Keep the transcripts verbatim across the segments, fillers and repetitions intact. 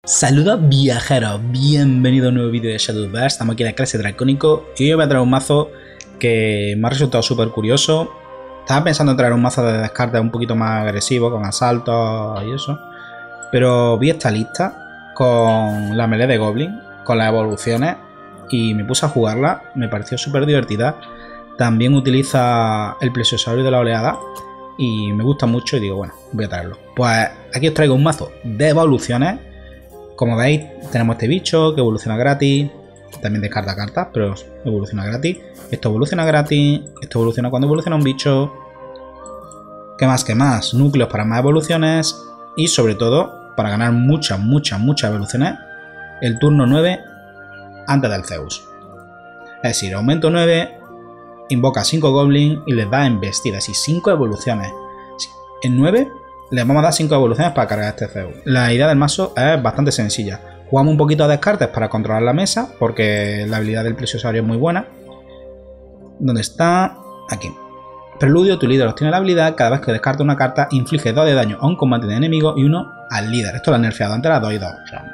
Saludos viajeros, bienvenido a un nuevo vídeo de Shadowverse. Estamos aquí en la clase Dracónico y hoy voy a traer un mazo que me ha resultado súper curioso. Estaba pensando en traer un mazo de descarte un poquito más agresivo, con asaltos y eso, pero vi esta lista con la melee de Goblin, con las evoluciones, y me puse a jugarla. Me pareció súper divertida. También utiliza el plesiosaurio de la oleada y me gusta mucho y digo, bueno, voy a traerlo. Pues aquí os traigo un mazo de evoluciones. Como veis, tenemos este bicho que evoluciona gratis. También descarta cartas, pero evoluciona gratis. Esto evoluciona gratis. Esto evoluciona cuando evoluciona un bicho. ¿Qué más? ¿Qué más? Núcleos para más evoluciones. Y sobre todo, para ganar muchas, muchas, muchas evoluciones, el turno nueve antes del Zeus. Es decir, aumento nueve, invoca cinco goblins y les da embestidas. Y cinco evoluciones. En nueve... les vamos a dar cinco evoluciones para cargar este Zeus. La idea del mazo es bastante sencilla. Jugamos un poquito a descartes para controlar la mesa, porque la habilidad del plesiosaurio es muy buena. ¿Dónde está? Aquí. Preludio, tu líder obtiene la habilidad. Cada vez que descarta una carta, inflige dos de daño a un combate de enemigo y uno al líder. Esto lo han nerfeado, antes era dos y dos.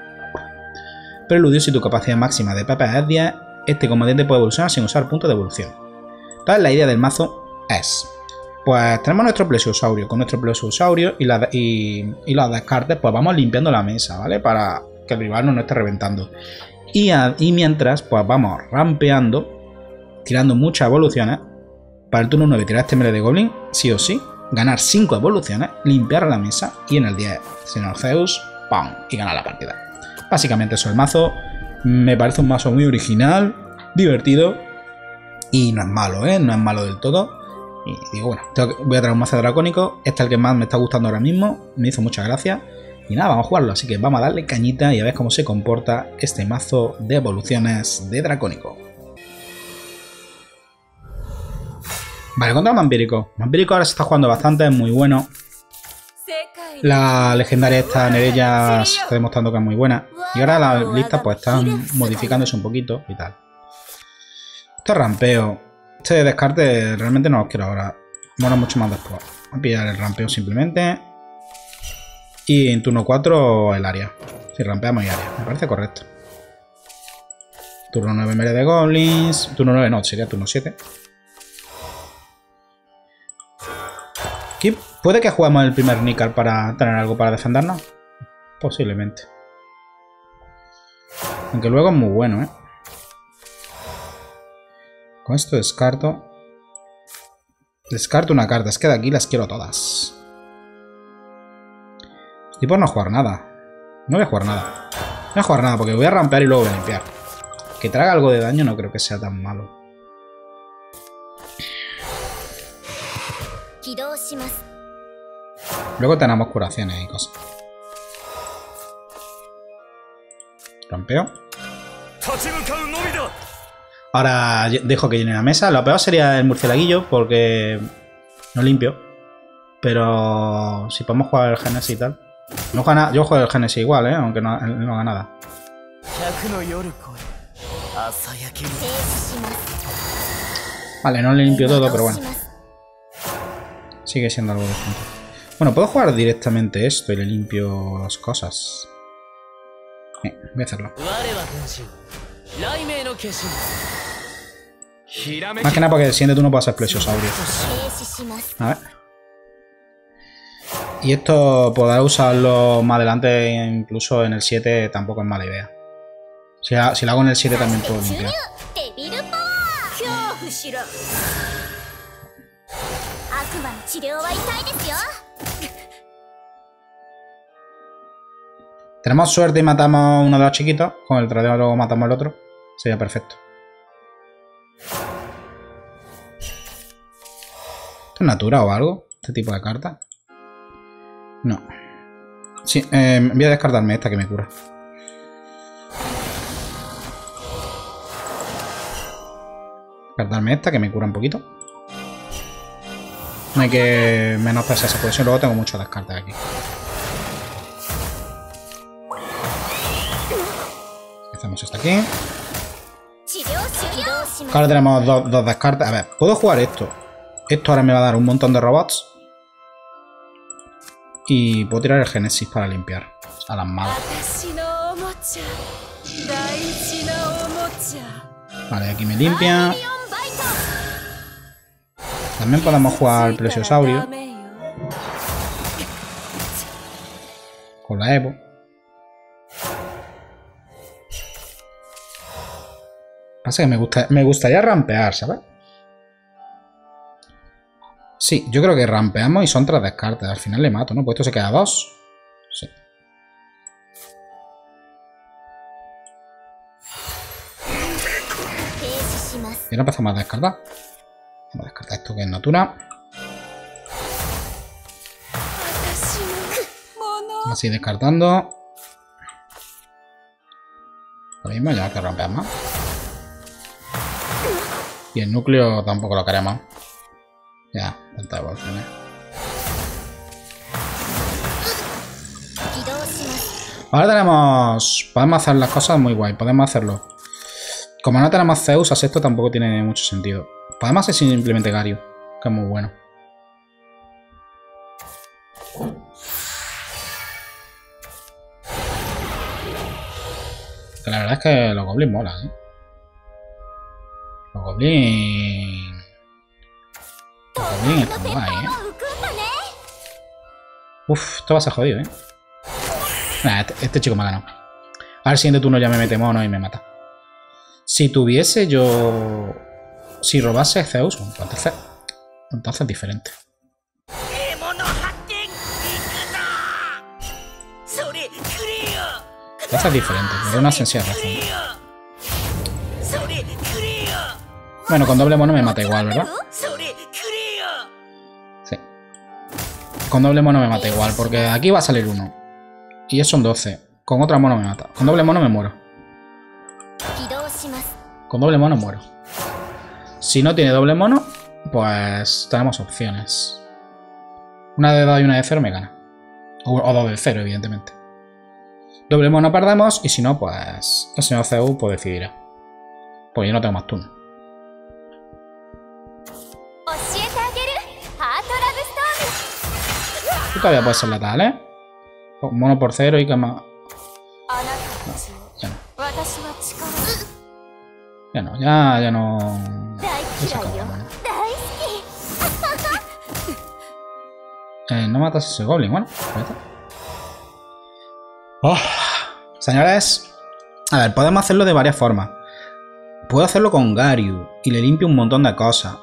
Preludio, si tu capacidad máxima de P P es diez, este combatiente puede evolucionar sin usar puntos de evolución. Entonces la idea del mazo es... pues tenemos nuestro plesiosaurio. Con nuestro plesiosaurio y, la, y, y los descartes, pues vamos limpiando la mesa, ¿vale? Para que el rival no nos esté reventando. Y, a, y mientras, pues vamos rampeando, tirando muchas evoluciones. Para el turno nueve tirar este melee de Goblin, sí o sí. Ganar cinco evoluciones, limpiar la mesa y en el diez, señor Zeus, ¡pam! Y ganar la partida. Básicamente eso es el mazo. Me parece un mazo muy original, divertido. Y no es malo, ¿eh? No es malo del todo. Y digo, bueno, tengo que, voy a traer un mazo dracónico. Este es el que más me está gustando ahora mismo. Me hizo mucha gracia. Y nada, vamos a jugarlo. Así que vamos a darle cañita y a ver cómo se comporta este mazo de evoluciones de dracónico. Vale, contra Vampírico. Vampírico ahora se está jugando bastante, es muy bueno. La legendaria esta Nereia se está demostrando que es muy buena. Y ahora las listas pues están modificándose un poquito y tal. Esto es rampeo. Este descarte realmente no lo quiero ahora. Mola mucho más después. Voy a pillar el rampeo simplemente. Y en turno cuatro el área. Si rampeamos y área. Me parece correcto. Turno nueve melee de goblins. Turno nueve no, sería turno siete. Aquí puede que juguemos el primer Nikar para tener algo para defendernos. Posiblemente. Aunque luego es muy bueno, ¿eh? Con esto descarto. Descarto una carta. Es que de aquí las quiero todas. Estoy por no jugar nada. No voy a jugar nada. No voy a jugar nada porque voy a rampear y luego voy a limpiar. Que traga algo de daño no creo que sea tan malo. Luego tenemos curaciones y cosas. Rampeo. Ahora dejo que llene la mesa. Lo peor sería el murcielaguillo porque no limpio. Pero si podemos jugar el Génesis y tal. No juega yo juego el Génesis igual, ¿eh? Aunque no, no haga nada. Vale, no le limpio todo, pero bueno. Sigue siendo algo decente. Bueno, puedo jugar directamente esto y le limpio las cosas. Eh, voy a hacerlo. Más que nada porque el siguiente turno puede ser plesiosaurio. A ver. Y esto podrá usarlo más adelante, incluso en el siete tampoco es mala idea. Si, ha, si lo hago en el siete también puedo limpiar. Tenemos suerte y matamos uno de los chiquitos. Con el tradeo luego matamos el otro. Sería perfecto. ¿Esto es natura o algo? ¿Este tipo de carta? No. Sí, eh, voy a descartarme esta que me cura. Descartarme esta que me cura un poquito. No hay que menospreciar esa posición. Luego tengo muchos descartes aquí. Hacemos esto aquí. Ahora tenemos dos, dos descartes. A ver, puedo jugar esto. Esto ahora me va a dar un montón de robots. Y puedo tirar el Génesis para limpiar a las malas. Vale, aquí me limpia. También podemos jugar al Plesiosaurio. Con la Evo. Pasa que me, gusta, me gustaría rampear, ¿sabes? Sí, yo creo que rampeamos y son tres descartes. Al final le mato, ¿no? Pues esto se queda a dos. Sí. Y ahora empezamos a descartar. Vamos a descartar esto que es Natura. Así descartando. Lo mismo, ya que rampeamos. Y el núcleo tampoco lo queremos. Ya, tantas evoluciones. Ahora tenemos... Podemos hacer las cosas muy guay, podemos hacerlo. Como no tenemos Zeus, a esto tampoco tiene mucho sentido. Podemos hacer simplemente Gario, que es muy bueno. Que la verdad es que los goblins molan, ¿eh? Los goblins... Los goblins están guay, ¿eh? Uf, esto va a ser jodido, ¿eh? Nah, este, este chico me ha ganado. Al siguiente turno ya me mete mono y me mata. Si tuviese yo... Si robase Zeus, pues entonces... Entonces es diferente. Entonces es diferente, me da una sencilla razón. Bueno, con doble mono me mata igual, ¿verdad? Sí. Con doble mono me mata igual, porque aquí va a salir uno. Y eso son doce. Con otra mono me mata. Con doble mono me muero. Con doble mono muero. Si no tiene doble mono, pues tenemos opciones. Una de dos y una de cero me gana. O, o dos de cero, evidentemente. Doble mono perdemos y si no, pues el señor Zeus pues decidirá. Pues yo no tengo más turno. Tú todavía puedes ser letal, ¿eh? Mono por cero y que más... No, ya no. Ya no, ya, ya no... Ya se acabó, ¿no? Eh, no matas ese goblin, bueno, oh, señores, a ver, podemos hacerlo de varias formas. Puedo hacerlo con Gario y le limpio un montón de cosas.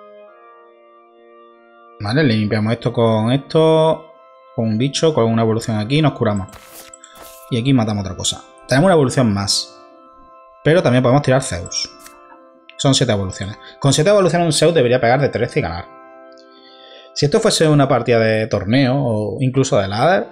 Vale, le limpiamos esto con esto, con un bicho, con una evolución aquí y nos curamos. Y aquí matamos otra cosa. Tenemos una evolución más. Pero también podemos tirar Zeus. Son siete evoluciones. Con siete evoluciones un Zeus debería pegar de trece y ganar. Si esto fuese una partida de torneo o incluso de ladder,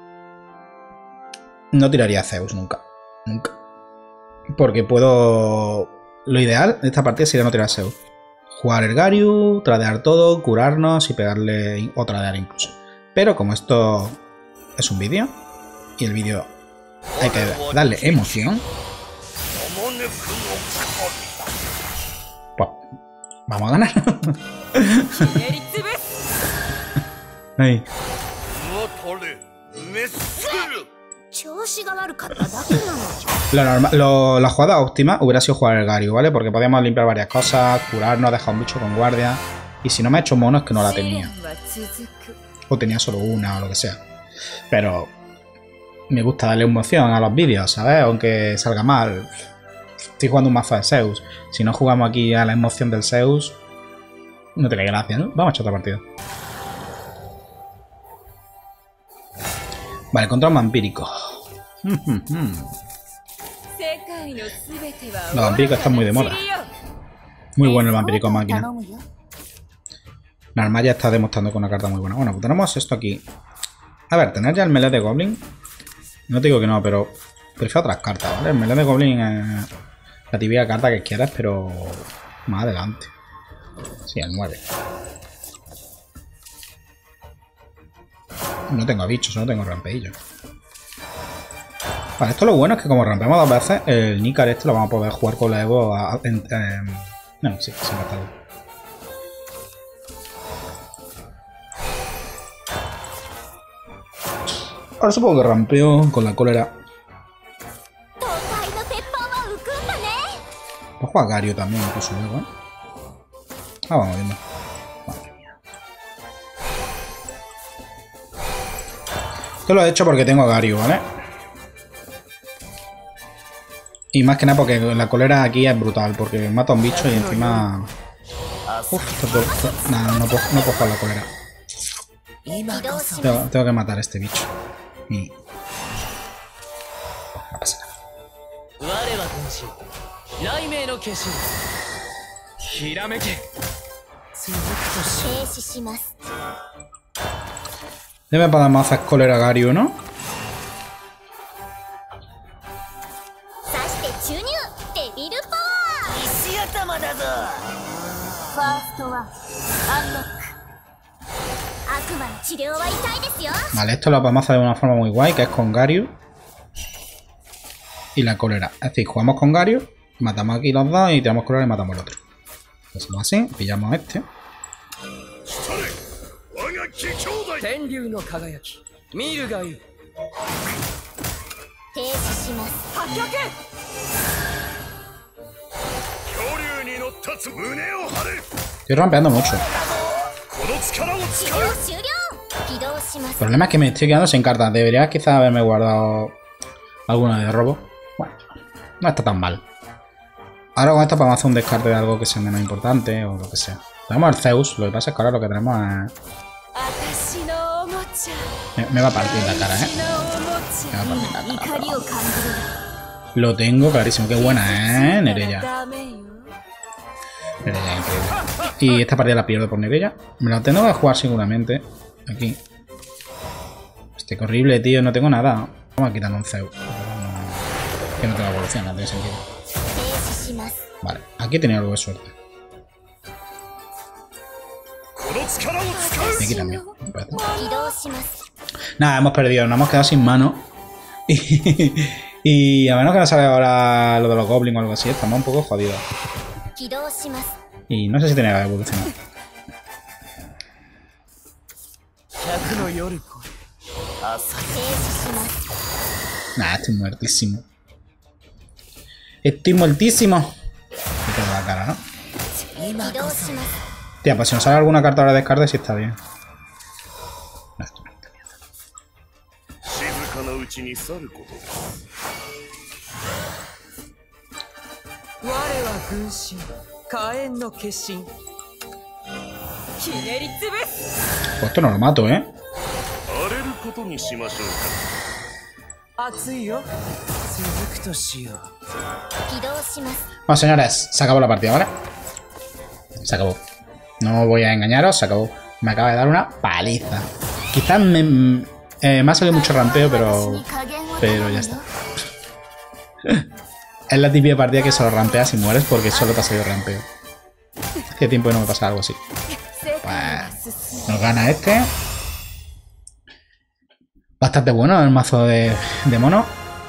no tiraría Zeus nunca. Nunca. Porque puedo... Lo ideal de esta partida sería no tirar Zeus. Jugar el Gario, tradear todo, curarnos y pegarle o tradear incluso. Pero como esto es un vídeo y el vídeo hay que darle emoción, pues vamos a ganar. Ay. Lo normal, lo, la jugada óptima hubiera sido jugar el Gario, ¿vale? Porque podíamos limpiar varias cosas, curarnos, dejar un bicho con guardia. Y si no me ha hecho mono es que no la tenía. O tenía solo una o lo que sea. Pero me gusta darle emoción a los vídeos, ¿sabes? Aunque salga mal. Estoy jugando un mazo de Zeus. Si no jugamos aquí a la emoción del Zeus, no tiene gracia, ¿no? Vamos a echar otra partida. Vale, control vampírico. Los vampíricos están muy de moda. Muy bueno el vampírico máquina. Narmaya está demostrando con una carta muy buena. Bueno, pues tenemos esto aquí. A ver, tener ya el melee de Goblin. No te digo que no, pero prefiero otras cartas, ¿vale? El melee de Goblin es la típica carta que quieras, pero más adelante. Sí, el nueve. No tengo bichos, no tengo rampeillos. Vale, esto lo bueno es que como rampemos dos veces, el Nícar este lo vamos a poder jugar con la Evo a, en, en, no, sí, sin gastarlo. Ahora supongo que rampeo con la cólera. Puedo jugar Gario también, incluso luego, ¿eh? Ah, vamos viendo. Madre mía. Esto lo he hecho porque tengo a Gario, ¿vale? Y más que nada porque la cólera aquí es brutal, porque mata a un bicho y encima... Uf, esto, esto, nada, no puedo, no puedo jugar la cólera. Tengo, tengo que matar a este bicho. Y... no pasa nada. Debe podemos hacer cólera Gario, ¿no? Vale, esto lo podemos hacer de una forma muy guay, que es con Gario y la cólera. Es decir, jugamos con Gario, matamos aquí los dos y tiramos cólera y matamos el otro. Hacemos así, pillamos a este. Estoy rampeando mucho. El problema es que me estoy quedando sin cartas. Debería quizás haberme guardado alguna de robo. Bueno, no está tan mal. Ahora con esto podemos hacer un descarte de algo que sea menos importante o lo que sea. Tenemos el Zeus, lo que pasa es que ahora lo que tenemos es... Me, me va a partir la cara, ¿eh? Me va a partir la cara. Pero... lo tengo clarísimo. Qué buena, ¿eh? Nereya. Nereya, increíble. Y esta partida la pierdo por Nereya. Me la tengo que jugar seguramente. Aquí. Este que horrible, tío. No tengo nada. Vamos a quitar un Zeus. Que no tengo evolución, no tiene sentido. Vale, aquí tenía algo de suerte. Y aquí también. Nada, hemos perdido. Nos hemos quedado sin mano. Y, y a menos que nos salga ahora lo de los goblins o algo así, estamos un poco jodidos. Y no sé si tenía que evolucionar. Nah, estoy muertísimo. Estoy muertísimo. Me tengo la cara, ¿no? Tía, pues si nos sale alguna carta ahora de descarte, sí está bien. No, esto no está bien. Pues esto no lo mato, ¿eh? Bueno, señores, se acabó la partida, ¿vale? Se acabó. No voy a engañaros, se acabó. Me acaba de dar una paliza. Quizás me, eh, me ha salido mucho rampeo, pero... Pero ya está. Es la típica partida que solo rampeas y mueres porque solo te ha salido rampeo. Hace tiempo que no me pasa algo así. Pues, nos gana este. Bastante bueno el mazo de, de mono.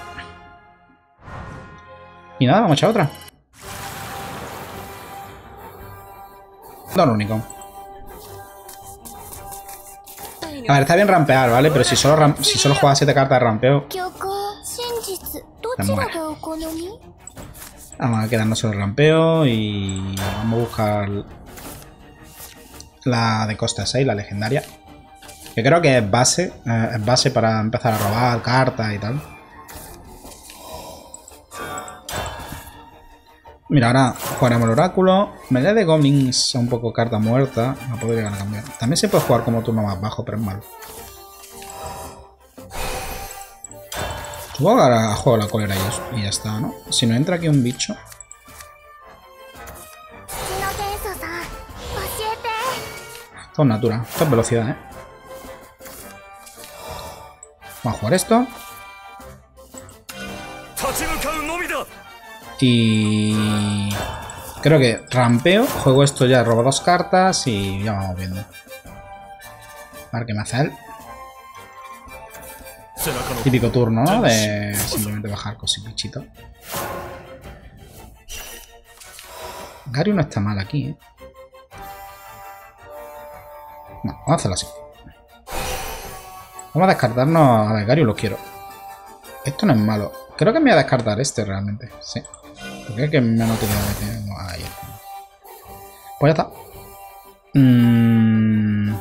Y nada, vamos a echar otra. No, lo único. A ver, está bien rampear, ¿vale? Pero si solo, ram si solo juegas siete cartas de rampeo... Te mueres. Vamos a quedarnos solo el rampeo y vamos a buscar la de costa seis, la legendaria. Que creo que es base, eh, es base para empezar a robar cartas y tal. Mira, ahora jugaremos el oráculo. Melé de goblins un poco carta muerta. No puedo llegar a cambiar. También se puede jugar como turno más bajo, pero es malo. Supongo que ahora juego la cólera y ya está, ¿no? Si no entra aquí un bicho. Esto es natura. Esto es velocidad, ¿eh? Vamos a jugar esto. Y... creo que rampeo. Juego esto ya, robo dos cartas y ya vamos viendo. A ver qué me hace él. Típico turno, ¿no? De simplemente bajar cosipichito. Gario no está mal aquí, ¿eh? No, vamos a hacerlo así. Vamos a descartarnos... A ver, Gario lo quiero. Esto no es malo. Creo que me voy a descartar este realmente. Sí. ¿Por qué es que menos utilidad que tengo? Ahí. Pues ya está. Mm.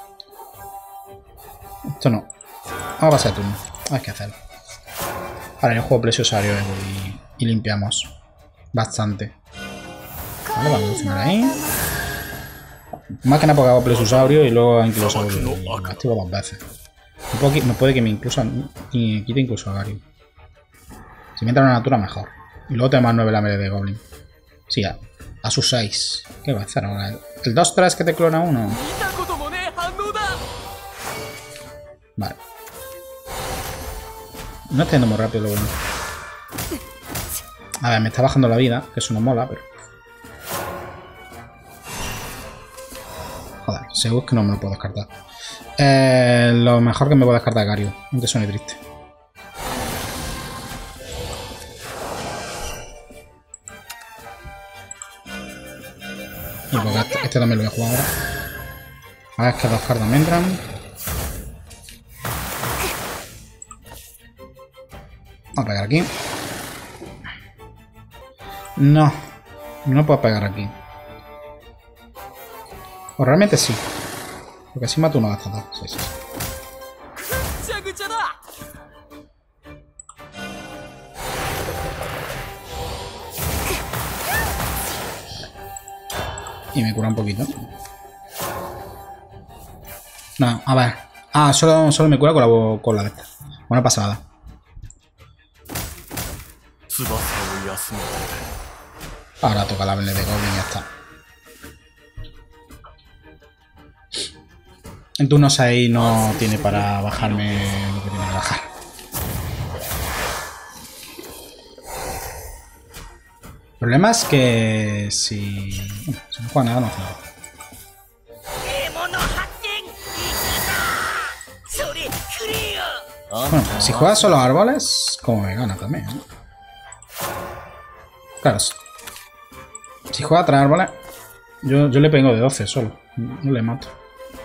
Esto no. Vamos a pasar turno. Hay que hacerlo. Ahora yo juego Plesiosario y, y limpiamos. Bastante. Vale, vamos a evolucionar ahí. Más que nada porque hago Plesiosaurio y luego Anquilosaurio. Lo activo dos veces. Me puede, me puede que me incluso y quite incluso a Gary. Si me entra una natura, mejor. Y luego tenemos nueve lameles de Goblin. Sí, a, a sus seis. ¿Qué va a hacer ahora? El dos tres que te clona uno. Vale. No estoy yendo muy rápido lo bueno. A ver, me está bajando la vida, que eso no mola, pero... Joder, seguro que no me lo puedo descartar. Eh, lo mejor que me puedo descartar es Gario, aunque suene triste. Y porque este, este también lo voy a jugar ahora. A ver, es que dos cartas me entran. Vamos a pegar aquí. No, no puedo pegar aquí. O realmente sí. Porque así mato uno de estos dos. Sí, sí. Y me cura un poquito. No, a ver. Ah, solo, solo me cura con la, con la de esta. Buena pasada. Ahora toca la Vele de Goblin y ya está. En turno seis no tiene para bajarme lo que tiene que bajar. El problema es que si... Bueno, si no juega nada, no hace nada. Bueno, si juega solo árboles, como me gana también, ¿no? Claro. Si juega tres árboles, yo, yo le pego de doce solo. No le mato.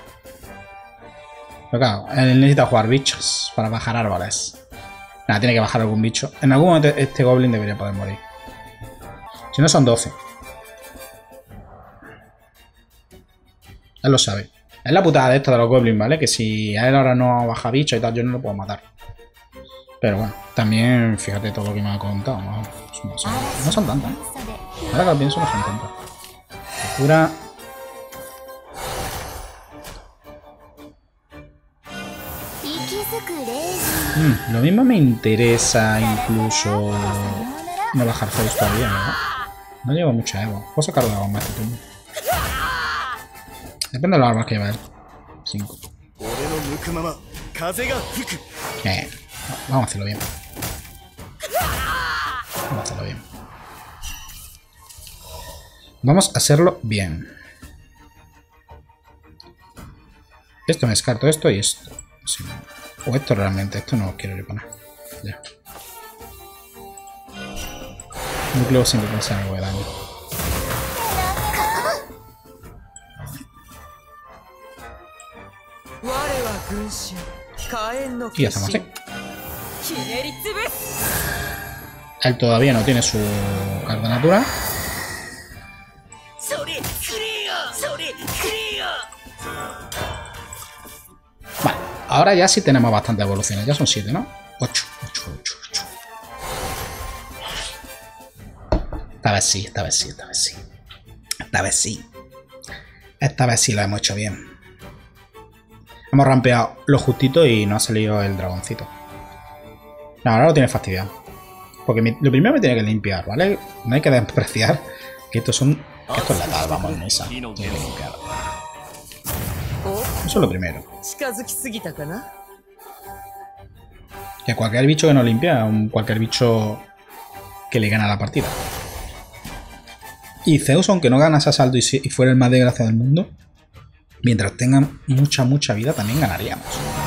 Pero claro, él necesita jugar bichos para bajar árboles. Nada, tiene que bajar algún bicho. En algún momento este Goblin debería poder morir. Si no son doce. Él lo sabe. Es la putada de esto de los Goblins, ¿vale? Que si a él ahora no baja bicho y tal, yo no lo puedo matar. Pero bueno, también fíjate todo lo que me ha contado. No, no, son, no son tantas, ¿eh? Ahora que lo pienso, no son tantas. Cura. Mm, lo mismo me interesa incluso no bajar Zeus todavía, ¿no? No llevo mucha Evo. Puedo sacarlo de la bomba este turno. Depende de los armas que lleva él. cinco. Eh, vamos a hacerlo bien. Vamos a hacerlo bien. Vamos a hacerlo bien. Esto me descarto, esto y esto. Sí. O esto realmente, esto no lo quiero reponer. Ya. Núcleo siempre piensa en algo de daño. Y ya estamos, ¿sí? Él todavía no tiene su carta natural. Vale, ahora ya sí tenemos bastantes evoluciones. Ya son siete, ¿no? ocho, ocho, ocho, ocho. Esta vez sí, esta vez sí, esta vez sí. Esta vez sí. Esta vez sí lo hemos hecho bien. Hemos rampeado lo justito y no ha salido el dragoncito. No, ahora lo tiene fastidiado. Porque me, lo primero me tiene que limpiar, ¿vale? No hay que despreciar que estos son... Que esto es letal, vamos, Mesa. Tiene que limpiar. Eso es lo primero. Que cualquier bicho que no limpia, un, cualquier bicho que le gana la partida. Y Zeus, aunque no ganase asalto y, si, y fuera el más desgraciado del mundo, mientras tengan mucha, mucha vida, también ganaríamos.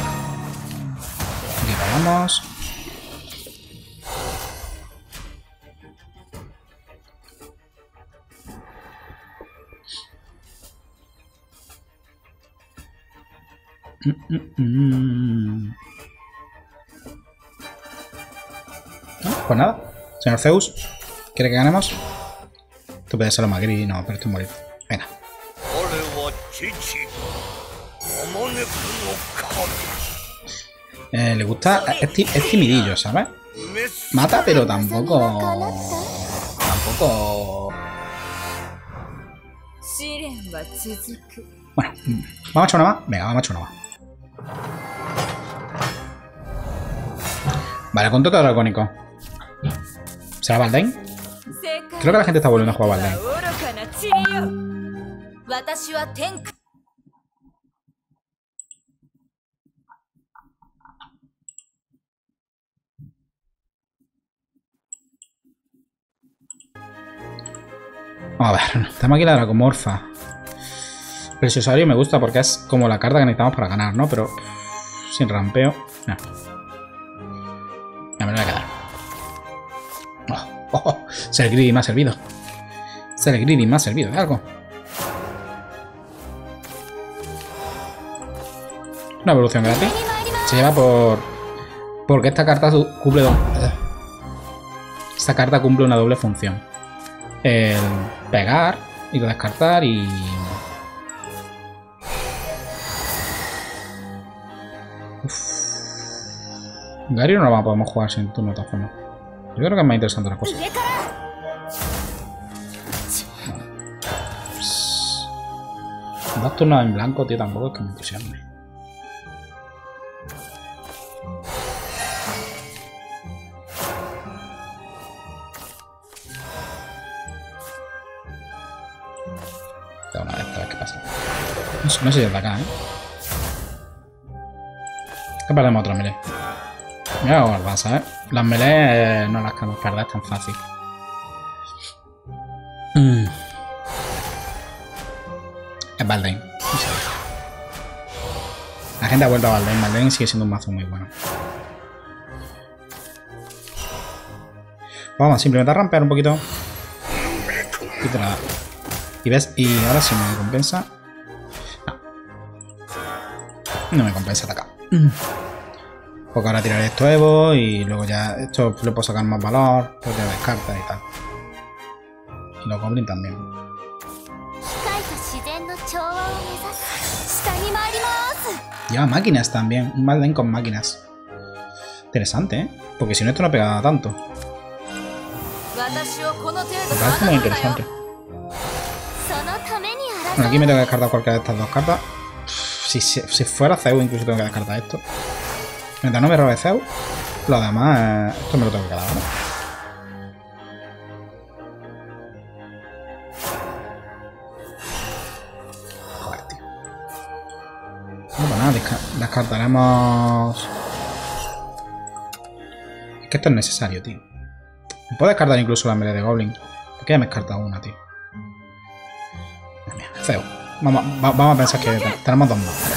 Aquí vamos. Mm, mm, mm. No, pues nada, señor Zeus, ¿Quiere que ganemos? Esto puede ser lo más gris, no, pero esto es morir. Venga. Eh, le gusta... Es, ti es timidillo, ¿sabes? Mata, pero tampoco... Tampoco... Bueno, ¿vamos a echar una más? Venga, vamos a echar una más. Vale, con todo dracónico. ¿Será Baldain? Creo que la gente está volviendo a jugar a Baldain. Vamos a ver, tenemos aquí la Dracomorfa. Preciosario me gusta porque es como la carta que necesitamos para ganar, ¿no? Pero sin rampeo. No. Ya me lo voy a quedar. Oh, oh, oh. Ser greedy me ha servido. Ser greedy me ha servido de algo. Una evolución gratis. Se lleva por... Porque esta carta cumple... Do... Esta carta cumple una doble función. El pegar y descartar y... Uf. Gary no la podemos jugar sin turno de todas formas. Yo creo que es más interesante las cosas. Dos turnos en blanco, tío, tampoco es que me entusiasme. Da una vez, a ver qué pasa. No sé, no sé si es de acá, ¿eh? Que perdemos otra melee. Mira cómo pasa, ¿eh? Las melee no las queremos perder tan fácil. Mm. Es Baldain. La gente ha vuelto a Baldain. Baldain sigue siendo un mazo muy bueno. Vamos simplemente a rampear un poquito. Y te la da. Y ves, y ahora sí me compensa. No. No me compensa atacar. Porque ahora tiraré esto Evo y luego ya esto le puedo sacar más valor, pues ya descarta y tal. Y los Goblin también. Lleva máquinas también, un Baldain con máquinas. Interesante, ¿eh? Porque si no esto no pega tanto. Me parece muy interesante. Bueno, aquí me tengo que descartar cualquiera de estas dos cartas. Si, si, si fuera Zeus incluso tengo que descartar esto. Mientras no me robe Zeus, lo demás, eh, esto me lo tengo que quedar, ¿no? Joder, tío. No, pues nada, desca descartaremos... Es que esto es necesario, tío. Me puedo descartar incluso la melee de Goblin. ¿Por qué ya me he descartado una, tío? Zeus. Vamos, va, vamos a pensar que tenemos dos más.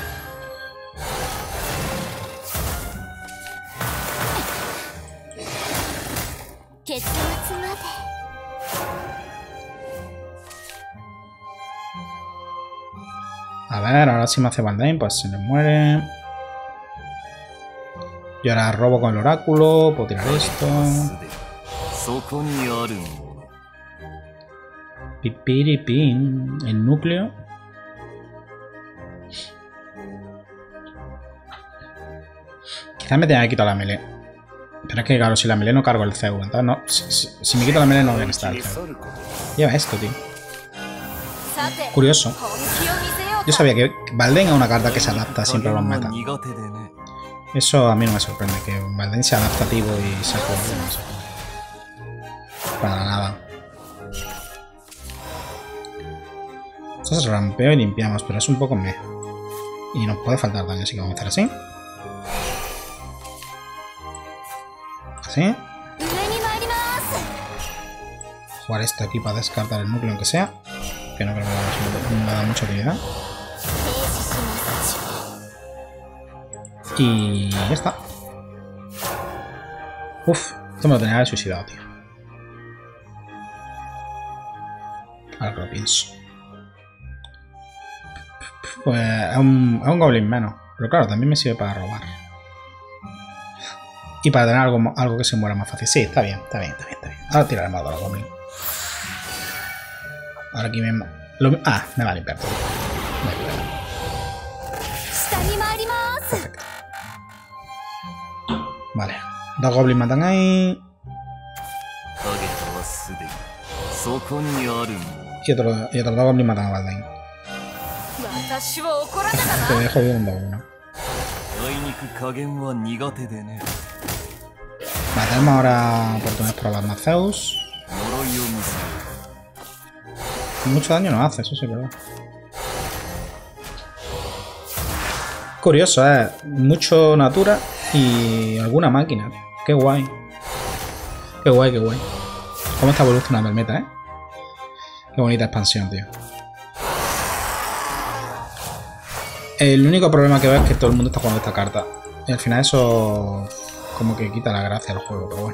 A ver, ahora sí me hace Baldain, pues se le muere. Y ahora robo con el oráculo, puedo tirar esto. Pipiripin. El núcleo. Quizás me tenga que quitar la melee. Pero es que claro, si la melee no cargo el Zeus. Entonces no. Si, si, si me quito la melee no voy a estar el Zeus. Lleva esto, tío. Curioso. Yo sabía que Baldain es una carta que se adapta siempre a los metas. Eso a mí no me sorprende, que Baldain sea adaptativo y sea jugable. Para nada. Entonces rampeo y limpiamos, pero es un poco meh. Y nos puede faltar daño, así que vamos a hacer así. Así. Jugar esto aquí para descartar el núcleo aunque sea. Que no creo que me da mucha utilidad. Y ya está. Uf, esto me lo tenía que haber suicidado, tío. Ahora que lo pienso. Pues es un, es un Goblin menos. Pero claro, también me sirve para robar. Y para tener algo, algo que se muera más fácil. Sí, está bien, está bien, está bien, está bien. Ahora tiraremos a los goblins. Ahora aquí mismo. Lo... Ah, me va a limpiar todo. No hay problema. Perfecto. Vale. Dos goblins matan ahí. Y otros y otro dos goblins matan a Baldain. Te dejo bien un dos uno. Vale, tenemos ahora oportunidades para probar más Zeus. Mucho daño no hace, eso sí, pero... Curioso, ¿eh? Mucho natura y alguna máquina. Qué guay. Qué guay, qué guay. Cómo está evolucionando el meta, ¿eh? Qué bonita expansión, tío. El único problema que veo es que todo el mundo está jugando esta carta. Y al final eso como que quita la gracia al juego, pero bueno.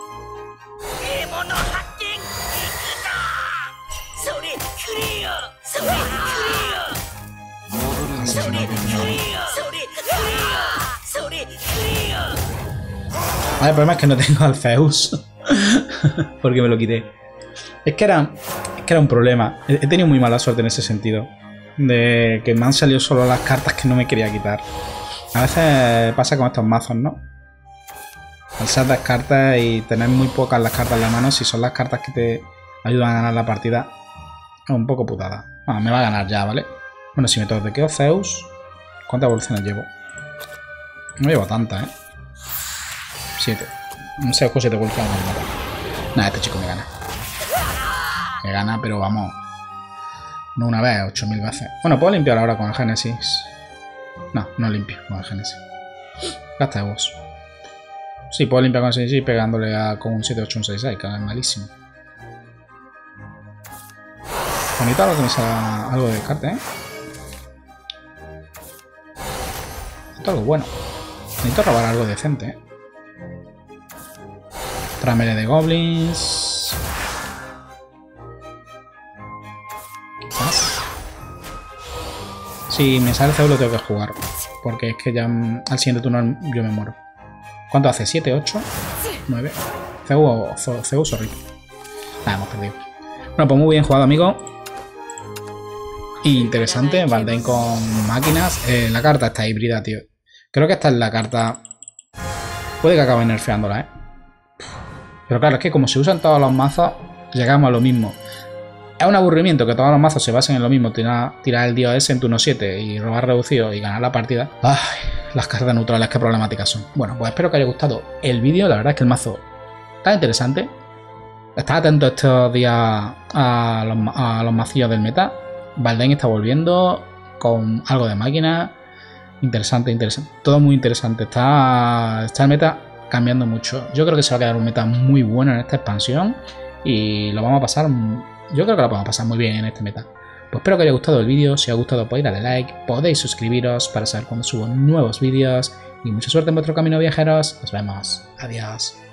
Vale, el problema es que no tengo al Zeus. Porque me lo quité. Es que era, es que era un problema. He tenido muy mala suerte en ese sentido. De que me han salido solo las cartas que no me quería quitar. A veces pasa con estos mazos, ¿no? Al ser las cartas y tener muy pocas las cartas en la mano, si son las cartas que te ayudan a ganar la partida, es un poco putada. Ah, me va a ganar ya, ¿vale? Bueno, si me toqueo Zeus, ¿cuántas evoluciones llevo? No llevo tantas, ¿eh? Siete. Un Zeus con siete evoluciones no me mata. Nada, este chico me gana. Me gana, pero vamos. No una vez, ocho mil veces. Bueno, puedo limpiar ahora con el Génesis. No, no limpio con el Génesis. Gasta vos. Sí, puedo limpiar con el Génesis pegándole a, con un siete, ocho, un seis, seis, que es malísimo. Bonito ahora que me salga algo de carta, ¿eh? Esto es algo bueno. Necesito robar algo decente, ¿eh? Trámele de goblins. Quizás. Si me sale Zeus lo tengo que jugar. Porque es que ya al siguiente turno yo me muero. ¿Cuánto hace? ¿siete, ocho? ¿nueve? Zeus, Zeus horrible. Nada, hemos perdido. Bueno, pues muy bien jugado, amigo. Interesante, Baldain con máquinas. Eh, la carta está híbrida, tío. Creo que esta es la carta... Puede que acabe nerfeándola, ¿eh? Pero claro, es que como se usan todos los mazos, llegamos a lo mismo. Es un aburrimiento que todos los mazos se basen en lo mismo. Tirar, tirar el dios ese en turno siete y robar reducido y ganar la partida. Ay, las cartas neutrales, qué problemáticas son. Bueno, pues espero que haya gustado el vídeo. La verdad es que el mazo está interesante. Estad atento estos días a los, a los macillos del meta. Baldain está volviendo con algo de máquina. Interesante, interesante. Todo muy interesante. Está, está el meta cambiando mucho. Yo creo que se va a quedar un meta muy bueno en esta expansión. Y lo vamos a pasar... Yo creo que lo vamos a pasar muy bien en este meta. Pues espero que haya gustado el vídeo. Si os ha gustado podéis darle like. Podéis suscribiros para saber cuando subo nuevos vídeos. Y mucha suerte en vuestro camino, viajeros. Nos vemos. Adiós.